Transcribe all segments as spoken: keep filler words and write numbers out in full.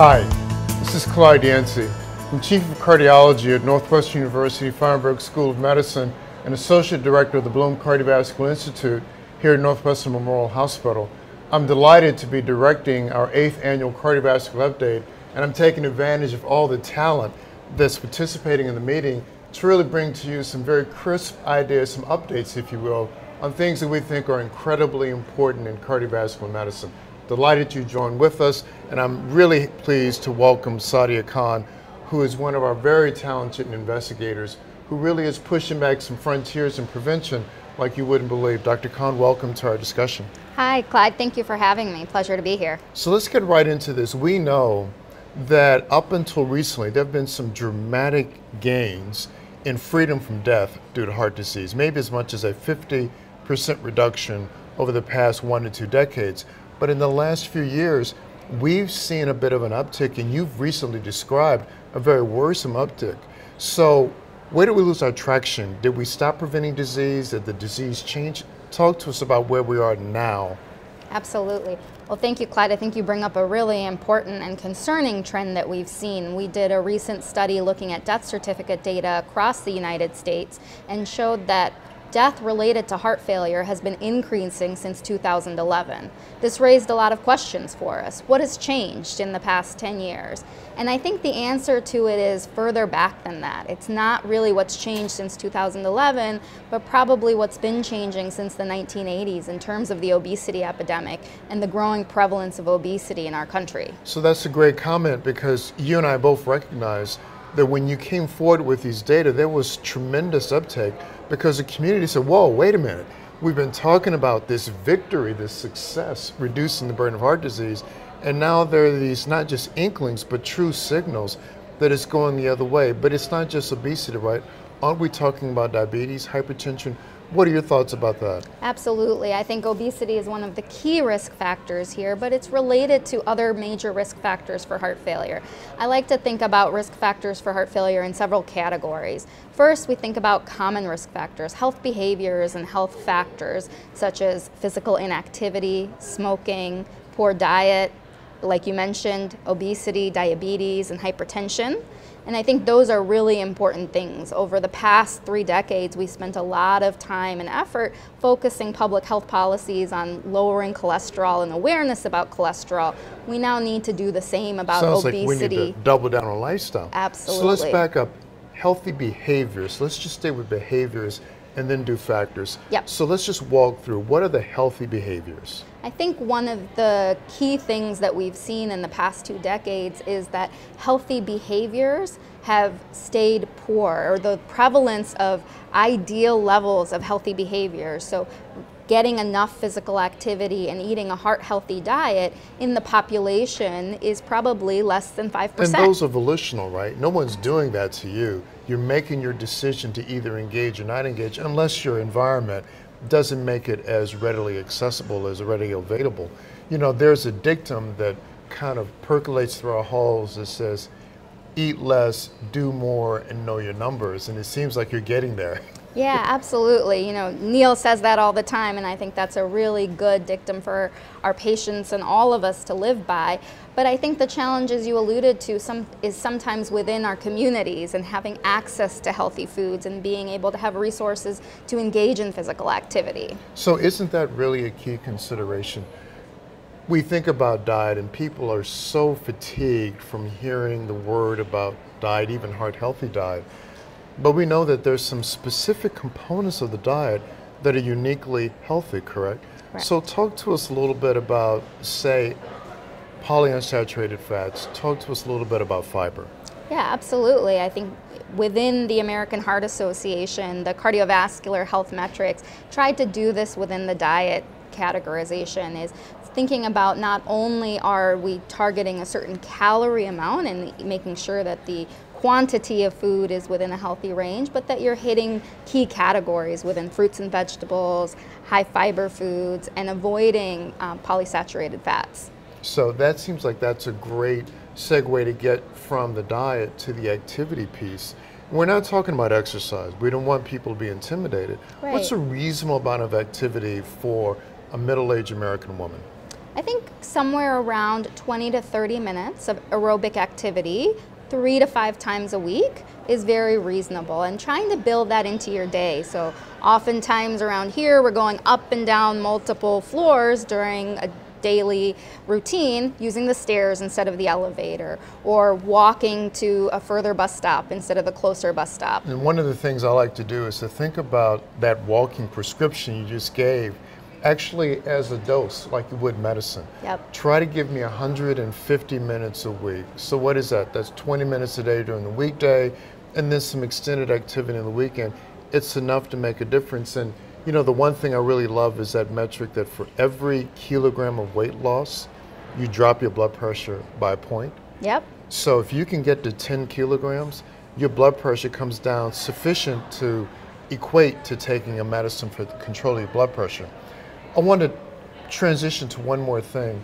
Hi, this is Clyde Yancey. I'm Chief of Cardiology at Northwestern University Feinberg School of Medicine and Associate Director of the Bloom Cardiovascular Institute here at Northwestern Memorial Hospital. I'm delighted to be directing our eighth annual cardiovascular update, and I'm taking advantage of all the talent that's participating in the meeting to really bring to you some very crisp ideas, some updates, if you will, on things that we think are incredibly important in cardiovascular medicine. Delighted you joined with us, and I'm really pleased to welcome Sadia Khan, who is one of our very talented investigators who really is pushing back some frontiers in prevention like you wouldn't believe. Doctor Khan, welcome to our discussion. Hi, Clyde. Thank you for having me. Pleasure to be here. So let's get right into this. We know that up until recently, there have been some dramatic gains in freedom from death due to heart disease, maybe as much as a fifty percent reduction over the past one to two decades. But in the last few years, we've seen a bit of an uptick, and you've recently described a very worrisome uptick. So where did we lose our traction? Did we stop preventing disease? Did the disease change? Talk to us about where we are now. Absolutely. Well, thank you, Clyde. I think you bring up a really important and concerning trend that we've seen. We did a recent study looking at death certificate data across the United States and showed that death related to heart failure has been increasing since two thousand eleven. This raised a lot of questions for us. What has changed in the past ten years? And I think the answer to it is further back than that. It's not really what's changed since two thousand eleven, but probably what's been changing since the nineteen eighties in terms of the obesity epidemic and the growing prevalence of obesity in our country. So that's a great comment, because you and I both recognize that when you came forward with these data, there was tremendous uptake because the community said, whoa, wait a minute. We've been talking about this victory, this success, reducing the burden of heart disease, and now there are these not just inklings, but true signals that it's going the other way. But it's not just obesity, right? Aren't we talking about diabetes, hypertension? What are your thoughts about that? Absolutely. I think obesity is one of the key risk factors here, but it's related to other major risk factors for heart failure. I like to think about risk factors for heart failure in several categories. First, we think about common risk factors, health behaviors and health factors, such as physical inactivity, smoking, poor diet, like you mentioned, obesity, diabetes, and hypertension. And I think those are really important things. Over the past three decades, we spent a lot of time and effort focusing public health policies on lowering cholesterol and awareness about cholesterol. We now need to do the same about Sounds obesity. Sounds like we need to double down on lifestyle. Absolutely. So let's back up. Healthy behaviors. Let's just stay with behaviors and then do factors. Yep. So let's just walk through. What are the healthy behaviors? I think one of the key things that we've seen in the past two decades is that healthy behaviors have stayed poor, or the prevalence of ideal levels of healthy behaviors. So getting enough physical activity and eating a heart-healthy diet in the population is probably less than five percent. And those are volitional, right? No one's doing that to you. You're making your decision to either engage or not engage, unless your environment doesn't make it as readily accessible, as readily available. You know, there's a dictum that kind of percolates through our halls that says, eat less, do more, and know your numbers. And it seems like you're getting there. Yeah, absolutely. You know, Neil says that all the time, and I think that's a really good dictum for our patients and all of us to live by. But I think the challenges you alluded to some, is sometimes within our communities, and having access to healthy foods and being able to have resources to engage in physical activity. So isn't that really a key consideration? We think about diet, and people are so fatigued from hearing the word about diet, even heart-healthy diet. But we know that there's some specific components of the diet that are uniquely healthy, correct? Right. So talk to us a little bit about, say, polyunsaturated fats. Talk to us a little bit about fiber. Yeah, absolutely. I think within the American Heart Association, the cardiovascular health metrics tried to do this within the diet categorization, is thinking about not only are we targeting a certain calorie amount and making sure that the quantity of food is within a healthy range, but that you're hitting key categories within fruits and vegetables, high fiber foods, and avoiding um, polysaturated fats. So that seems like that's a great segue to get from the diet to the activity piece. We're not talking about exercise. We don't want people to be intimidated. Right. What's a reasonable amount of activity for a middle-aged American woman? I think somewhere around twenty to thirty minutes of aerobic activity, three to five times a week, is very reasonable, and trying to build that into your day. So oftentimes around here, we're going up and down multiple floors during a daily routine using the stairs instead of the elevator, or walking to a further bus stop instead of the closer bus stop. And one of the things I like to do is to think about that walking prescription you just gave actually as a dose, like you would medicine. Yep. Try to give me one hundred fifty minutes a week. So what is that? That's twenty minutes a day during the weekday, and then some extended activity in the weekend. It's enough to make a difference. And you know, the one thing I really love is that metric that for every kilogram of weight loss, you drop your blood pressure by a point. Yep. So if you can get to ten kilograms, your blood pressure comes down sufficient to equate to taking a medicine for the control of your blood pressure. I want to transition to one more thing.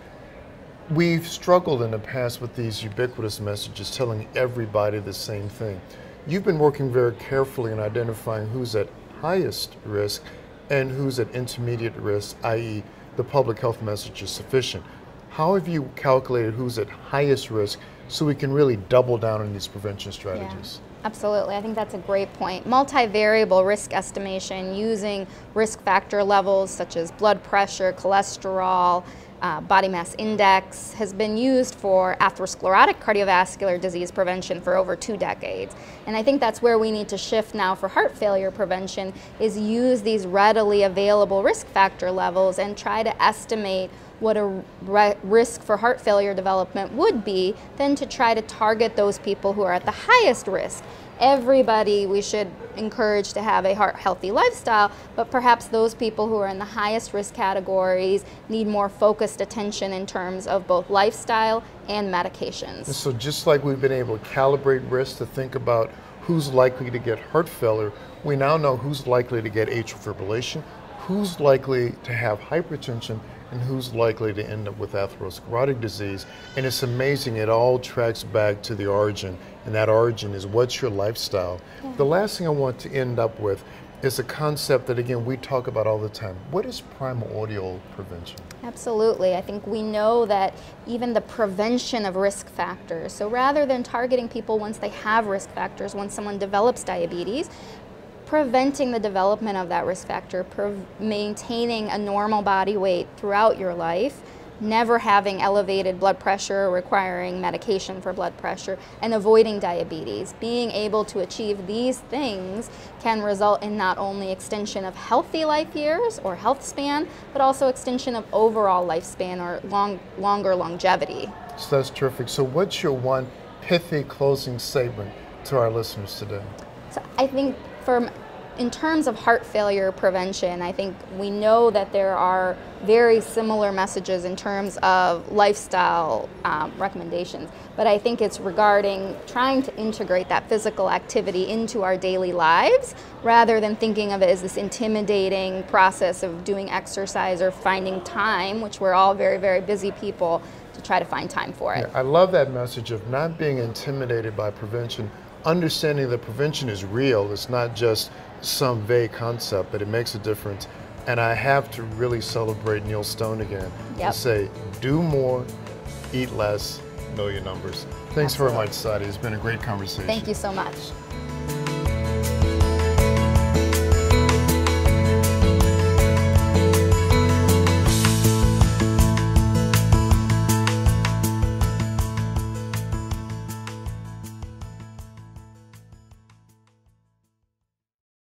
We've struggled in the past with these ubiquitous messages telling everybody the same thing. You've been working very carefully in identifying who's at highest risk and who's at intermediate risk, that is the public health message is sufficient. How have you calculated who's at highest risk so we can really double down on these prevention strategies? Yeah, absolutely. I think that's a great point. Multivariable risk estimation using risk factor levels such as blood pressure, cholesterol, Uh, body mass index has been used for atherosclerotic cardiovascular disease prevention for over two decades. And I think that's where we need to shift now for heart failure prevention, is use these readily available risk factor levels and try to estimate what a risk for heart failure development would be, then to try to target those people who are at the highest risk. Everybody we should encourage to have a heart healthy lifestyle, but perhaps those people who are in the highest risk categories need more focused attention in terms of both lifestyle and medications. And so just like we've been able to calibrate risk to think about who's likely to get heart failure, we now know who's likely to get atrial fibrillation, who's likely to have hypertension, and who's likely to end up with atherosclerotic disease. And it's amazing, it all tracks back to the origin, and that origin is what's your lifestyle. Yeah. The last thing I want to end up with is a concept that, again, we talk about all the time. What is primordial prevention? Absolutely. I think we know that even the prevention of risk factors, so rather than targeting people once they have risk factors, once someone develops diabetes, preventing the development of that risk factor, maintaining a normal body weight throughout your life, never having elevated blood pressure, requiring medication for blood pressure, and avoiding diabetes. Being able to achieve these things can result in not only extension of healthy life years or health span, but also extension of overall lifespan or long, longer longevity. So that's terrific. So what's your one pithy closing statement to our listeners today? So I think from in terms of heart failure prevention, I think we know that there are very similar messages in terms of lifestyle um, recommendations, but I think it's regarding trying to integrate that physical activity into our daily lives rather than thinking of it as this intimidating process of doing exercise or finding time, which we're all very, very busy people, to try to find time for it. Yeah, I love that message of not being intimidated by prevention, understanding that prevention is real. It's not just some vague concept, but it makes a difference. And I have to really celebrate Neil Stone again Yep. and say, do more, eat less, know your numbers. Thanks Absolutely. very much, Sadi. It's been a great conversation. Thank you so much.